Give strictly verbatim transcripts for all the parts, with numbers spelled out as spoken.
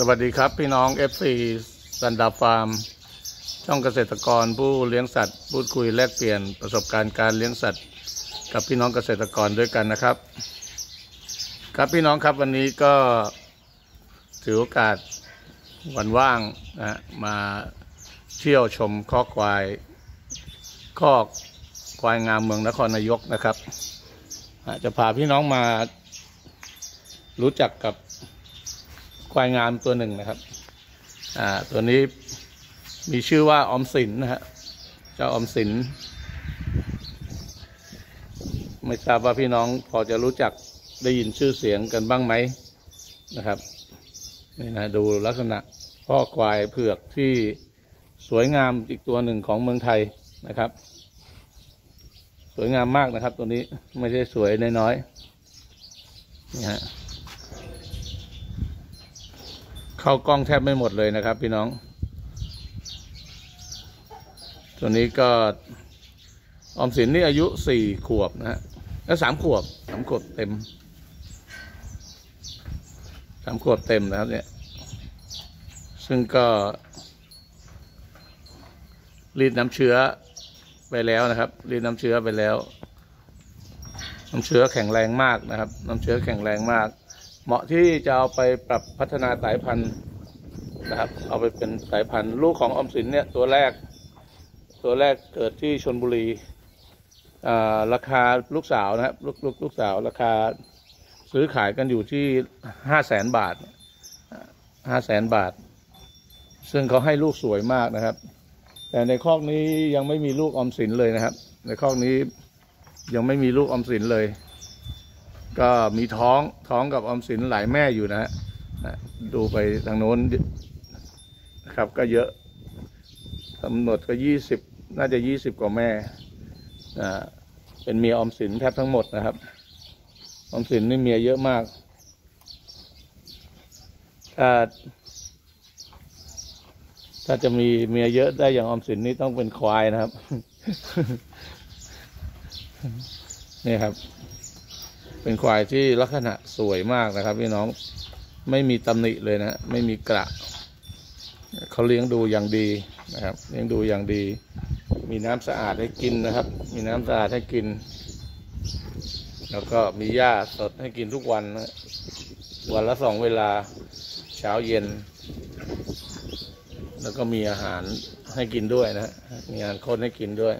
วัสดีครับพี่น้อง เอฟ ซี สันดาฟาร์มช่องเกษตรกรผู้เลี้ยงสัตว์พูดคุยแลกเปลี่ยนประสบการณ์การเลี้ยงสัตว์กับพี่น้องเกษตรกรด้วยกันนะครับครับพี่น้องครับวันนี้ก็ถือโอกาสวันว่างนะมาเที่ยวชมคอกควายคอกควายงามเมืองนครนายกนะครับจะพาพี่น้องมารู้จักกับควายงามตัวหนึ่งนะครับอ่าตัวนี้มีชื่อว่าออมสินนะฮะเจ้าออมสินไม่ทราบว่าพี่น้องพอจะรู้จักได้ยินชื่อเสียงกันบ้างไหมนะครับนี่นะดูลักษณะพ่อควายเผือกที่สวยงามอีกตัวหนึ่งของเมืองไทยนะครับสวยงามมากนะครับตัวนี้ไม่ใช่สวยน้อยๆนี่ฮะเข้ากล้องแทบไม่หมดเลยนะครับพี่น้องตัวนี้ก็ออมสินนี่อายุสี่ขวบนะฮะแล้วสามขวบสามขวบเต็มสามขวบเต็มนะครับเนี่ยซึ่งก็รีดน้ำเชื้อไปแล้วนะครับรีดน้ำเชื้อไปแล้วน้ำเชื้อแข็งแรงมากนะครับน้ำเชื้อแข็งแรงมากเหมาะที่จะเอาไปปรับพัฒนาสายพันธุ์นะครับเอาไปเป็นสายพันธุ์ลูกของออมสินเนี่ยตัวแรกตัวแรกเกิดที่ชลบุรีราคาลูกสาวนะครับลูกลูกลูกสาวราคาซื้อขายกันอยู่ที่ห้าแสนบาทห้าแสนบาทซึ่งเขาให้ลูกสวยมากนะครับแต่ในคอกนี้ยังไม่มีลูกออมสินเลยนะครับในคอกนี้ยังไม่มีลูกออมสินเลยก็มีท้องท้องกับออมสินหลายแม่อยู่นะฮะดูไปทางโน้นนะครับก็เยอะกำหนดก็ยี่สิบน่าจะยี่สิบกว่าแม่อ่าเป็นเมียออมสินแทบทั้งหมดนะครับออมสินนี่เมียเยอะมากถ้าถ้าจะมีเมียเยอะได้อย่างออมสินนี่ต้องเป็นควายนะครับ นี่ครับเป็นควายที่ลักษณะสวยมากนะครับพี่น้องไม่มีตำหนิเลยนะไม่มีกระเขาเลี้ยงดูอย่างดีนะครับเลี้ยงดูอย่างดีมีน้ำสะอาดให้กินนะครับมีน้ำสะอาดให้กินแล้วก็มีหญ้าสดให้กินทุกวันนะวันละสองเวลาเช้าเย็นแล้วก็มีอาหารให้กินด้วยนะมีอาหารคนให้กินด้วย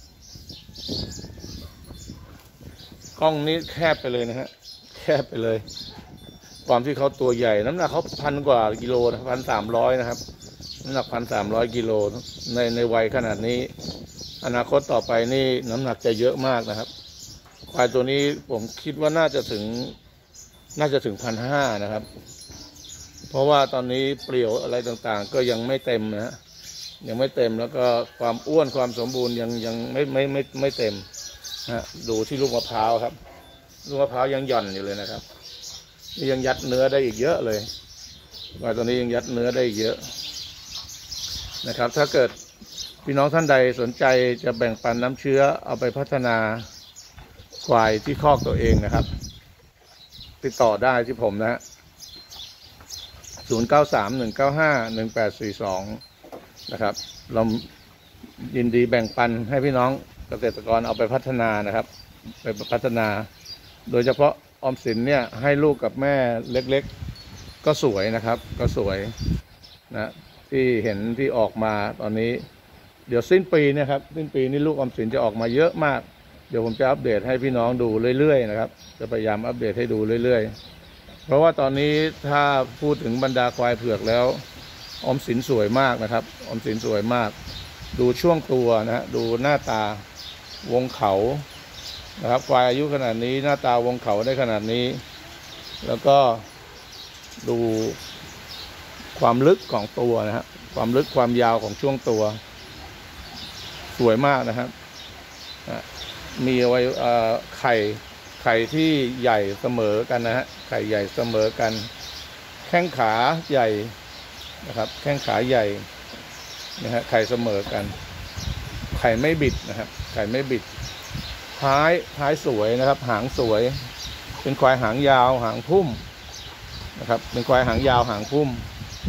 กล้องนี้แคบไปเลยนะฮะแคบไปเลยความที่เขาตัวใหญ่น้ำหนักเขาพันกว่ากิโลนะพันสามร้อยนะครับน้ำหนักพันสามร้อยกิโลในในวัยขนาดนี้อนาคตต่อไปนี่น้ำหนักจะเยอะมากนะครับควายตัวนี้ผมคิดว่าน่าจะถึงน่าจะถึงพันห้านะครับเพราะว่าตอนนี้เปลี่ยวอะไรต่างๆก็ยังไม่เต็มนะยังไม่เต็มแล้วก็ความอ้วนความสมบูรณ์ยังยังไม่ไม่ไม่ไม่เต็มนะดูที่ลูกมะพร้าวครับลูกมะพร้าวยังหย่อนอยู่เลยนะครับนี่ยังยัดเนื้อได้อีกเยอะเลยควายตัวนี้ยังยัดเนื้อได้อีกเยอะนะครับถ้าเกิดพี่น้องท่านใดสนใจจะแบ่งปันน้ำเชื้อเอาไปพัฒนาควายที่คอกตัวเองนะครับติดต่อได้ที่ผมนะฮะศูนย์ เก้า สาม หนึ่ง เก้า ห้า หนึ่ง แปด สี่ สองนะครับเรายินดีแบ่งปันให้พี่น้องเกษตรกรเอาไปพัฒนานะครับไปพัฒนาโดยเฉพาะออมสินเนี่ยให้ลูกกับแม่เล็กๆก็สวยนะครับก็สวยนะที่เห็นที่ออกมาตอนนี้เดี๋ยวสิ้นปีเนี่ยครับสิ้นปีนี้ลูกออมสินจะออกมาเยอะมากเดี๋ยวผมจะอัปเดตให้พี่น้องดูเรื่อยๆนะครับจะพยายามอัปเดตให้ดูเรื่อยๆเพราะว่าตอนนี้ถ้าพูดถึงบรรดาควายเผือกแล้วออมสินสวยมากนะครับออมสินสวยมากดูช่วงตัวนะฮะดูหน้าตาวงเขานะครับควายอายุขนาดนี้หน้าตาวงเขาได้ขนาดนี้แล้วก็ดูความลึกของตัวนะฮะความลึกความยาวของช่วงตัวสวยมากนะครับมีไว้ไข่ไข่ที่ใหญ่เสมอกันนะฮะไข่ใหญ่เสมอกันแข้งขาใหญ่นะครับแข้งขาใหญ่นะฮะไข่เสมอกันไข่ไม่บิดนะครับไข่ไม่บิดท้ายท้ายสวยนะครับหางสวยเป็นควายหางยาวหางพุ่มนะครับเป็นควายหางยาวหางพุ่ม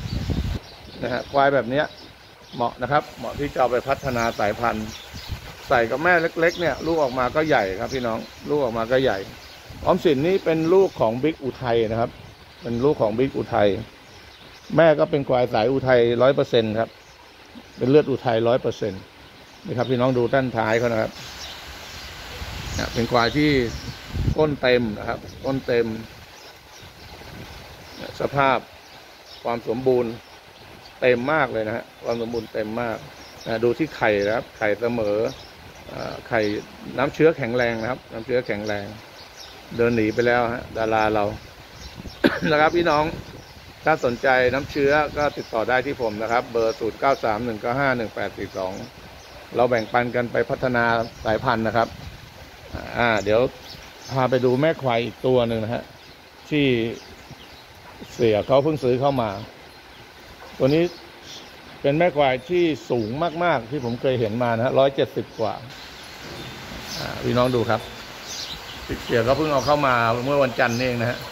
นะฮะควายแบบนี้เหมาะนะครับเหมาะที่จะเอาไปพัฒนาสายพันธุ์ใส่กับแม่เล็กๆเนี่ยลูกออกมาก็ใหญ่ครับพี่น้องลูกออกมาก็ใหญ่ออมสินนี่เป็นลูกของบิ๊กอุทัยนะครับเป็นลูกของบิ๊กอุทัยแม่ก็เป็นควายสายอุทัยร้อยเปอร์เซ็นต์ครับเป็นเลือดอุทัยร้อยเปอร์เซ็นต์นี่ครับพี่น้องดูด้านท้ายเขานะครับเป็นควายที่ก้นเต็มนะครับก้นเต็มสภาพความสมบูรณ์เต็มมากเลยนะฮะความสมบูรณ์เต็มมากนะดูที่ไข่นะครับไข่เสมอไข่น้ำเชื้อแข็งแรงนะครับน้ำเชื้อแข็งแรงเดินหนีไปแล้วฮะดาราเรา นะครับพี่น้องถ้าสนใจน้ำเชื้อก็ติดต่อได้ที่ผมนะครับเบอร์ศูนย์ เก้า สาม หนึ่ง เก้า ห้า หนึ่ง แปด สี่ สองเราแบ่งปันกันไปพัฒนาสายพันธุ์นะครับอ่าเดี๋ยวพาไปดูแม่ควายอีกตัวหนึ่งนะฮะที่เสียเขาเพิ่งซื้อเข้ามาตัวนี้เป็นแม่ควายที่สูงมากๆที่ผมเคยเห็นมานะฮะร้อยเจ็ดสิบกว่าอ่าพี่น้องดูครับเสียเขาเพิ่งเอาเข้ามาเมื่อวันจันทร์นี่เองนะฮะ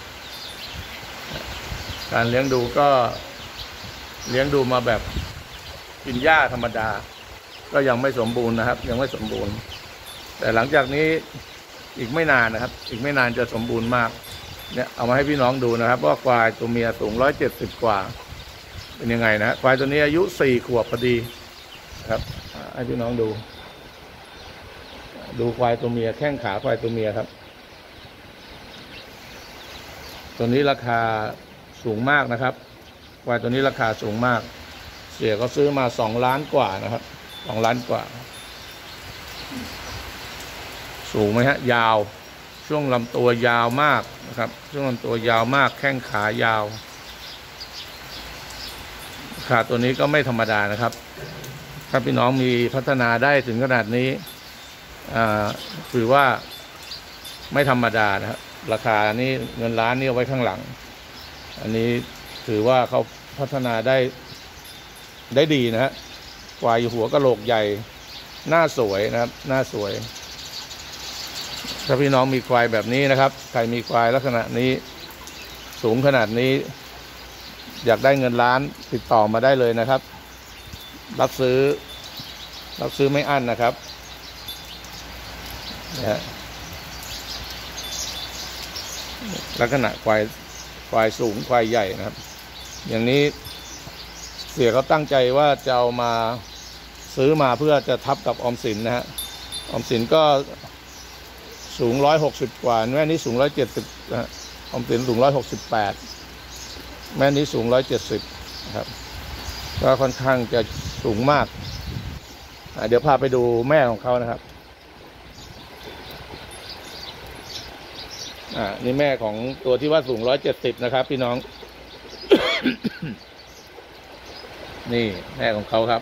การเลี้ยงดูก็เลี้ยงดูมาแบบกินหญ้าธรรมดาก็ยังไม่สมบูรณ์นะครับยังไม่สมบูรณ์แต่หลังจากนี้อีกไม่นานนะครับอีกไม่นานจะสมบูรณ์มากเนี่ยเอามาให้พี่น้องดูนะครับว่าควายตัวเมียสูงร้อยเจ็ดสิบกว่าเป็นยังไงนะควายตัวนี้อายุสี่ขวบพอดีครับให้พี่น้องดูดูควายตัวเมียแข้งขาควายตัวเมียครับตัวนี้ราคาสูงมากนะครับควายตัวนี้ราคาสูงมากเสียเขาซื้อมาสองล้านกว่านะครับสองล้านกว่าสูงไหมฮะยาวช่วงลำตัวยาวมากนะครับช่วงลำตัวยาวมากแข้งขายาวขาตัวนี้ก็ไม่ธรรมดานะครับถ้าพี่น้องมีพัฒนาได้ถึงขนาดนี้ถือว่าไม่ธรรมดานะครับราคานี้เงินล้านนี่เอาไว้ข้างหลังอันนี้ถือว่าเขาพัฒนาได้ได้ดีนะฮะควายหัวกะโหลกใหญ่หน้าสวยนะครับหน้าสวยถ้าพี่น้องมีควายแบบนี้นะครับใครมีควายลักษณะนี้สูงขนาดนี้อยากได้เงินล้านติดต่อมาได้เลยนะครับรับซื้อรับซื้อไม่อั้นนะครับนะลักษณะควายควายสูงควายใหญ่นะครับอย่างนี้เสียเขาตั้งใจว่าจะเอามาซื้อมาเพื่อจะทับกับออมสินนะฮะออมสินก็สูงร้อยหกสิบกว่าแม่นี้สูงร้อยเจ็ดสิบนะฮะออมสินสูงร้อยหกสิบแปดแม่นี้สูงร้อยเจ็ดสิบนะครับก็ค่อนข้างจะสูงมากเดี๋ยวพาไปดูแม่ของเขานะครับอ่านี่แม่ของตัวที่ว่าสูงร้อยเจ็ดสิบนะครับพี่น้อง นี่แม่ของเขาครับ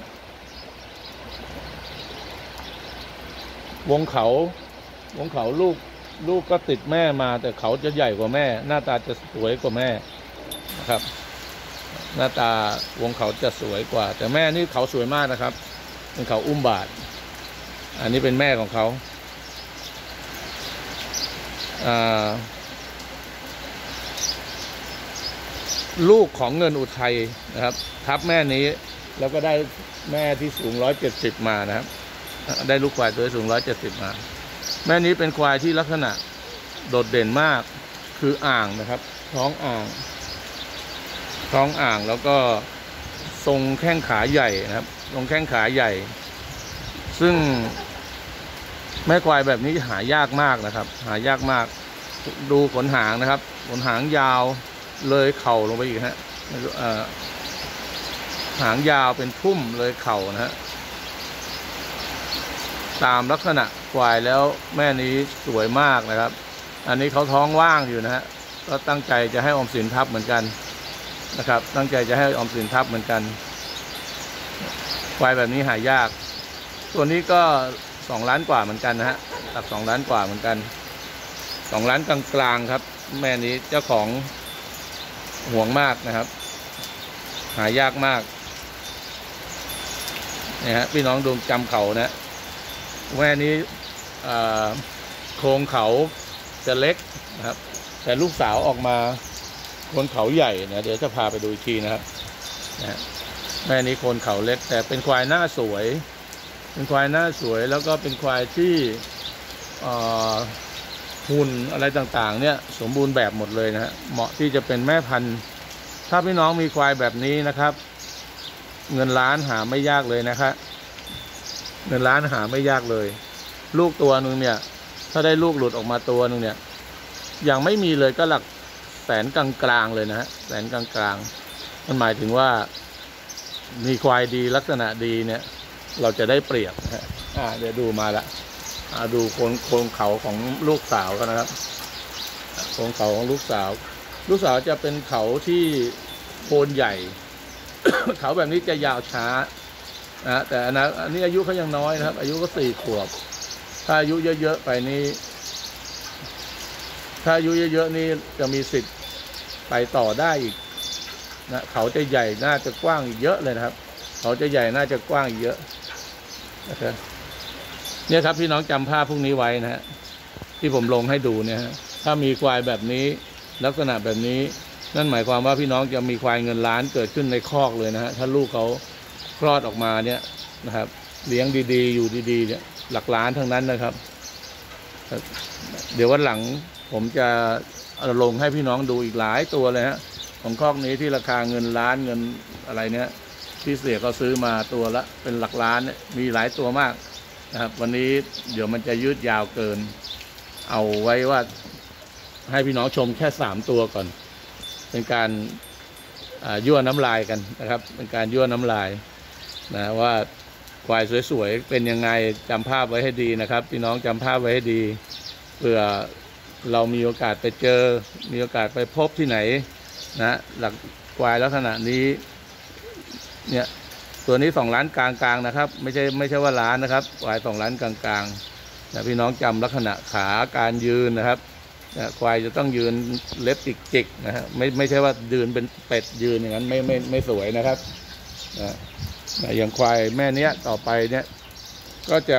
วงเขาวงเขาลูกลูกก็ติดแม่มาแต่เขาจะใหญ่กว่าแม่หน้าตาจะสวยกว่าแม่นะครับหน้าตาวงเขาจะสวยกว่าแต่แม่นี่เขาสวยมากนะครับเป็นเขาอุ้มบาทอันนี้เป็นแม่ของเขาลูกของเงินอุทัยนะครับทับแม่นี้แล้วก็ได้แม่ที่สูงร้อยเจ็ดสิบมานะครับได้ลูกควายตัวสูงร้อยเจ็ดสิบมาแม่นี้เป็นควายที่ลักษณะโดดเด่นมากคืออ่างนะครับท้องอ่างท้องอ่างแล้วก็ทรงแข้งขาใหญ่นะครับทรงแข้งขาใหญ่ซึ่งแม่ควายแบบนี้หายากมากนะครับหายากมากดูขนหางนะครับขนหางยาวเลยเข่าลงไปอีกฮะหางยาวเป็นพุ่มเลยเข่านะฮะตามลักษณะควายแล้วแม่นี้สวยมากนะครับอันนี้เขาท้องว่างอยู่นะฮะก็ตั้งใจจะให้ออมสินทับเหมือนกันนะครับตั้งใจจะให้ออมสินทับเหมือนกันควายแบบนี้หายากตัวนี้ก็สองล้านกว่าเหมือนกันนะฮะตัดสองล้านกว่าเหมือนกันสองล้านกลางๆครับแม่นี้เจ้าของห่วงมากนะครับหายากมากนี่ฮะพี่น้องดูจำเขานะแม่นี้โครงเขาจะเล็กนะครับแต่ลูกสาวออกมาบนเขาใหญ่นะเดี๋ยวจะพาไปดูอีกทีนะครับนะแม่นี้โคนเขาเล็กแต่เป็นควายหน้าสวยเป็นควายหน้าสวยแล้วก็เป็นควายที่หุ่นอะไรต่างๆเนี่ยสมบูรณ์แบบหมดเลยนะฮะเหมาะที่จะเป็นแม่พันธุ์ถ้าพี่น้องมีควายแบบนี้นะครับเงินล้านหาไม่ยากเลยนะครับเงินล้านหาไม่ยากเลยลูกตัวหนึ่งเนี่ยถ้าได้ลูกหลุดออกมาตัวหนึ่งเนี่ยยังไม่มีเลยก็หลักแสนกลางๆเลยนะฮะแสนกลางๆมันหมายถึงว่ามีควายดีลักษณะดีเนี่ยเราจะได้เปรียบนะฮะอ่าเดี๋ยวดูมาละดูโคนโคนเขาของลูกสาวกันนะครับโคนเขาของลูกสาวลูกสาวจะเป็นเขาที่โคนใหญ่ เขาแบบนี้จะยาวช้านะแต่อันนี้อายุเขายังน้อยนะครับอายุก็สี่ขวบถ้าอายุเยอะๆไปนี่ถ้าอายุเยอะๆนี่จะมีสิทธิ์ไปต่อได้อีกนะเขาจะใหญ่น่าจะกว้างอีกเยอะเลยนะครับเขาจะใหญ่น่าจะกว้างอีกเยอะนะครับเนี่ยครับพี่น้องจำภาพพวกนี้ไว้นะฮะที่ผมลงให้ดูเนี่ยฮะถ้ามีควายแบบนี้ลักษณะแบบนี้นั่นหมายความว่าพี่น้องจะมีควายเงินล้านเกิดขึ้นในคอกเลยนะฮะถ้าลูกเขาคลอดออกมาเนี่ยนะครับเลี้ยงดีๆอยู่ดีๆเนี่ยหลักล้านทั้งนั้นนะครับเดี๋ยววันหลังผมจะลงให้พี่น้องดูอีกหลายตัวเลยฮะของคอกนี้ที่ราคาเงินล้านเงินอะไรเนี่ยที่เสียเขาซื้อมาตัวละเป็นหลักล้านเนี่ยมีหลายตัวมากนะครับวันนี้เดี๋ยวมันจะยืดยาวเกินเอาไว้ว่าให้พี่น้องชมแค่สามตัวก่อนเป็นการยั่วน้ำลายกันนะครับเป็นการยั่วน้ำลายนะว่าควายสวยๆเป็นยังไงจำภาพไว้ให้ดีนะครับพี่น้องจำภาพไว้ให้ดีเพื่อเรามีโอกาสไปเจอมีโอกาสไปพบที่ไหนนะหลักควายลักษณะนี้เนี่ยตัวนี้สองล้านกลางๆนะครับไม่ใช่ไม่ใช่ว่าล้านนะครับควายสองล้านกลางๆนะพี่น้องจำลักษณะขาการยืนนะครับควายจะต้องยืนเล็บจิกๆนะฮะไม่ไม่ใช่ว่ายืนเป็นเป็ดยืนอย่างนั้นไม่ไม่ไม่สวยนะครับนะอย่างควายแม่เนี้ยต่อไปเนี่ยก็จะ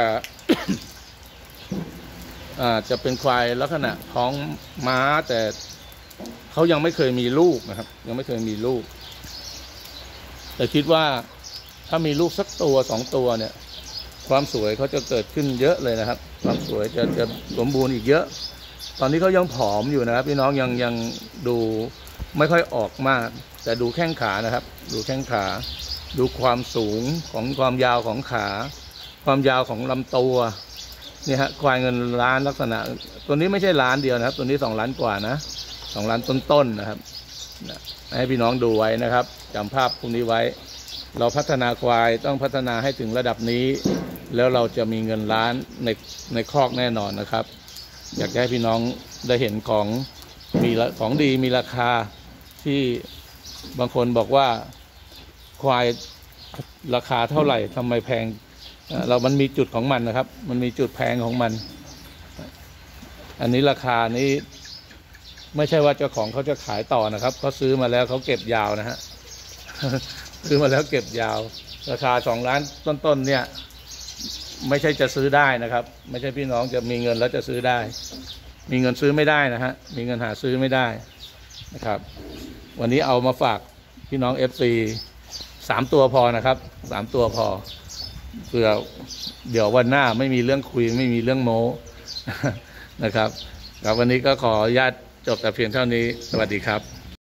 อ่าจะเป็นควายลักษณะท้องม้าแต่เขายังไม่เคยมีลูกนะครับยังไม่เคยมีลูกแต่คิดว่าถ้ามีลูกสักตัวสองตัวเนี่ยความสวยเขาจะเกิดขึ้นเยอะเลยนะครับความสวยจะจะสมบูรณ์อีกเยอะตอนนี้เขายังผอมอยู่นะครับพี่น้องยังยังดูไม่ค่อยออกมากแต่ดูแข้งขานะครับดูแข้งขาดูความสูงของความยาวของขาความยาวของลำตัวนี่ฮะควายเงินล้านลักษณะตัวนี้ไม่ใช่ล้านเดียวนะครับตัวนี้สองล้านกว่านะสองล้านต้นๆนะครับให้พี่น้องดูไว้นะครับจำภาพพวกนี้ไว้เราพัฒนาควายต้องพัฒนาให้ถึงระดับนี้แล้วเราจะมีเงินล้านในในคอกแน่นอนนะครับอยากให้พี่น้องได้เห็นของมีของดีมีราคาที่บางคนบอกว่าควายราคาเท่าไหร่ทำไมแพงเรามันมีจุดของมันนะครับมันมีจุดแพงของมันอันนี้ราคานี้ไม่ใช่ว่าเจ้าของเขาจะขายต่อนะครับเขาซื้อมาแล้วเขาเก็บยาวนะฮะซื้อมาแล้วเก็บยาวราคาสองล้านต้นๆเนี่ยไม่ใช่จะซื้อได้นะครับไม่ใช่พี่น้องจะมีเงินแล้วจะซื้อได้มีเงินซื้อไม่ได้นะฮะมีเงินหาซื้อไม่ได้นะครับวันนี้เอามาฝากพี่น้อง เอฟ ซี สามตัวพอนะครับสามตัวพอเพื่อเดี๋ยววันหน้าไม่มีเรื่องคุยไม่มีเรื่องโม้นะครับครับวันนี้ก็ขออนุญาตจบแต่เพียงเท่านี้สวัสดีครับ